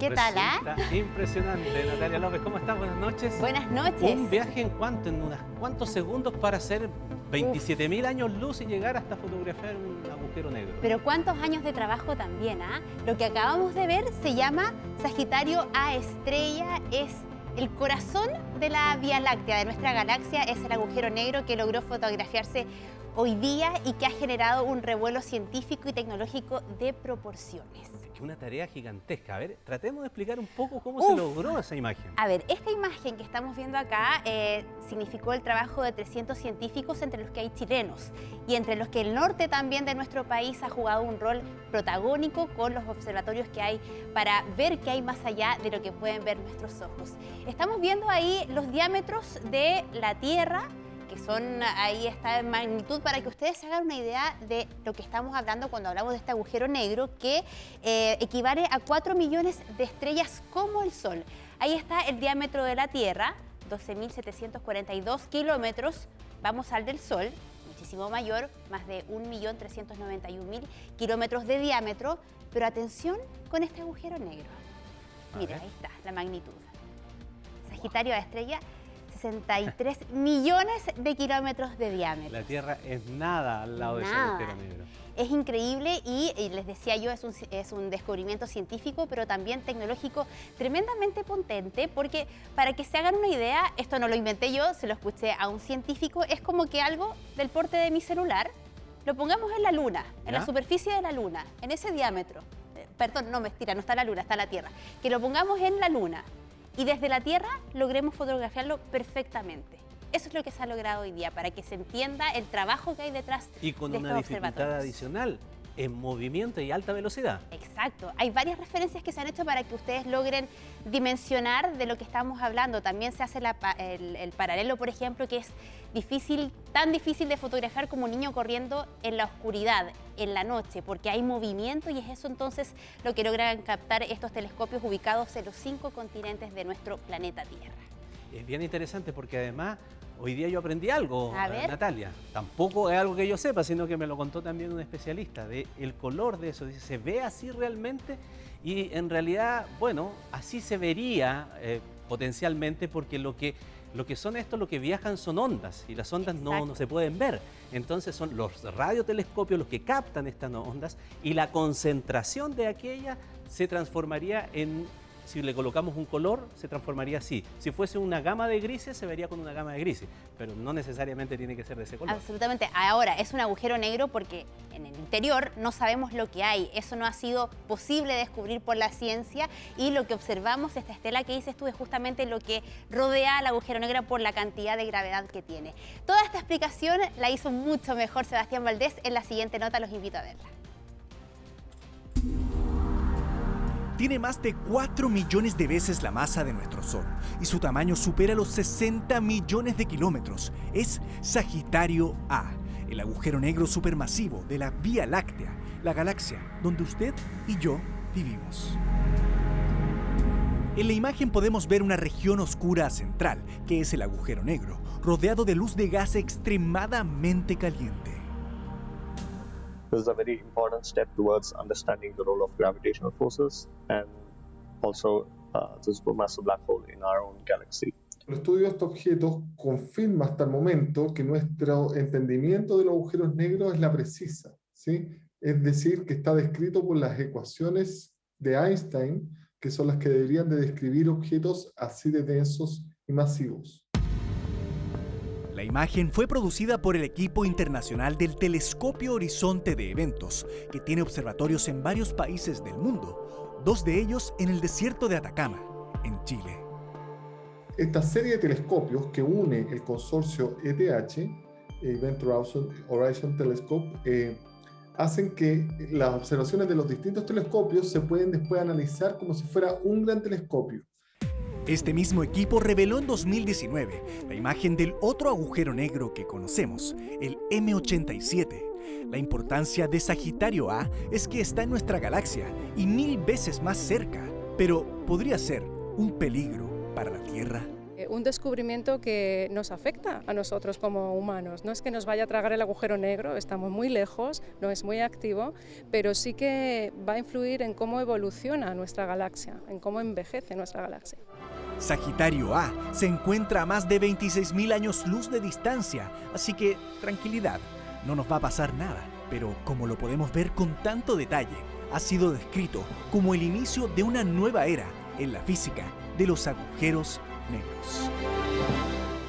¿Qué tal, Impresionante, Natalia López. ¿Cómo estás? Buenas noches. Buenas noches. Un viaje en unos cuantos segundos para hacer 27.000 años luz y llegar hasta fotografiar un agujero negro. Pero cuántos años de trabajo también, ¿ah? Lo que acabamos de ver se llama Sagitario A Estrella, es el corazón de la Vía Láctea, de nuestra galaxia, es el agujero negro que logró fotografiarse hoy día y que ha generado un revuelo científico y tecnológico de proporciones. Es que una tarea gigantesca. A ver, tratemos de explicar un poco cómo se logró esa imagen. A ver, esta imagen que estamos viendo acá significó el trabajo de 300 científicos, entre los que hay chilenos y entre los que el norte también de nuestro país ha jugado un rol protagónico con los observatorios que hay para ver qué hay más allá de lo que pueden ver nuestros ojos. Estamos viendo ahí los diámetros de la Tierra, que son, ahí está en magnitud, para que ustedes se hagan una idea de lo que estamos hablando cuando hablamos de este agujero negro, que equivale a 4 millones de estrellas como el Sol. Ahí está el diámetro de la Tierra, 12.742 kilómetros, vamos al del Sol, muchísimo mayor, más de 1.391.000 kilómetros de diámetro, pero atención con este agujero negro. Mira, ahí está la magnitud. Sagitario A Estrella, 63 millones de kilómetros de diámetro. La Tierra es nada al lado de ese agujero negro. Es increíble y les decía yo, es un descubrimiento científico, pero también tecnológico tremendamente potente, porque para que se hagan una idea, esto no lo inventé yo, se lo escuché a un científico, es como que algo del porte de mi celular lo pongamos en la Luna, en la superficie de la Luna, en ese diámetro. Perdón, no, mentira, no está la Luna, está la Tierra. Que lo pongamos en la Luna y desde la Tierra logremos fotografiarlo perfectamente. Eso es lo que se ha logrado hoy día, para que se entienda el trabajo que hay detrás de estos observatorios. Y con una dificultad adicional, en movimiento y alta velocidad. Exacto. Hay varias referencias que se han hecho para que ustedes logren dimensionar de lo que estamos hablando. También se hace el paralelo, por ejemplo, que es difícil, tan difícil de fotografiar como un niño corriendo en la oscuridad, en la noche, porque hay movimiento y es eso entonces lo que logran captar estos telescopios ubicados en los 5 continentes de nuestro planeta Tierra. Es bien interesante porque además hoy día yo aprendí algo, Natalia. Tampoco es algo que yo sepa, sino que me lo contó también un especialista, de el color de eso. Dice, ¿se ve así realmente? Y en realidad, bueno, así se vería potencialmente, porque lo que son estos, lo que viajan son ondas, y las ondas no se pueden ver. Entonces son los radiotelescopios los que captan estas ondas, y la concentración de aquella se transformaría en... Si le colocamos un color, se transformaría así. Si fuese una gama de grises, se vería con una gama de grises, pero no necesariamente tiene que ser de ese color. Absolutamente. Ahora, es un agujero negro porque en el interior no sabemos lo que hay. Eso no ha sido posible descubrir por la ciencia, y lo que observamos, esta estela que dices tú, es justamente lo que rodea al agujero negro por la cantidad de gravedad que tiene. Toda esta explicación la hizo mucho mejor Sebastián Valdés. En la siguiente nota los invito a verla. Tiene más de 4 millones de veces la masa de nuestro Sol y su tamaño supera los 60 millones de kilómetros. Es Sagitario A, el agujero negro supermasivo de la Vía Láctea, la galaxia donde usted y yo vivimos. En la imagen podemos ver una región oscura central, que es el agujero negro, rodeado de luz de gas extremadamente caliente. This is a very important step towards understanding the role of gravitational forces and also the supermassive black hole in our own galaxy. El estudio de estos objetos confirma hasta el momento que nuestro entendimiento de los agujeros negros es la precisa, ¿sí? Es decir, que está descrito por las ecuaciones de Einstein, que son las que deberían de describir objetos así de densos y masivos. La imagen fue producida por el equipo internacional del Telescopio Horizonte de Eventos, que tiene observatorios en varios países del mundo, 2 de ellos en el desierto de Atacama, en Chile. Esta serie de telescopios que une el consorcio ETH, Event Horizon Telescope, hacen que las observaciones de los distintos telescopios se pueden después analizar como si fuera un gran telescopio. Este mismo equipo reveló en 2019 la imagen del otro agujero negro que conocemos, el M87. La importancia de Sagitario A es que está en nuestra galaxia y 1000 veces más cerca, pero podría ser un peligro para la Tierra. Un descubrimiento que nos afecta a nosotros como humanos. No es que nos vaya a tragar el agujero negro, estamos muy lejos, no es muy activo, pero sí que va a influir en cómo evoluciona nuestra galaxia, en cómo envejece nuestra galaxia. Sagitario A se encuentra a más de 26.000 años luz de distancia, así que tranquilidad, no nos va a pasar nada. Pero como lo podemos ver con tanto detalle, ha sido descrito como el inicio de una nueva era en la física de los agujeros negros.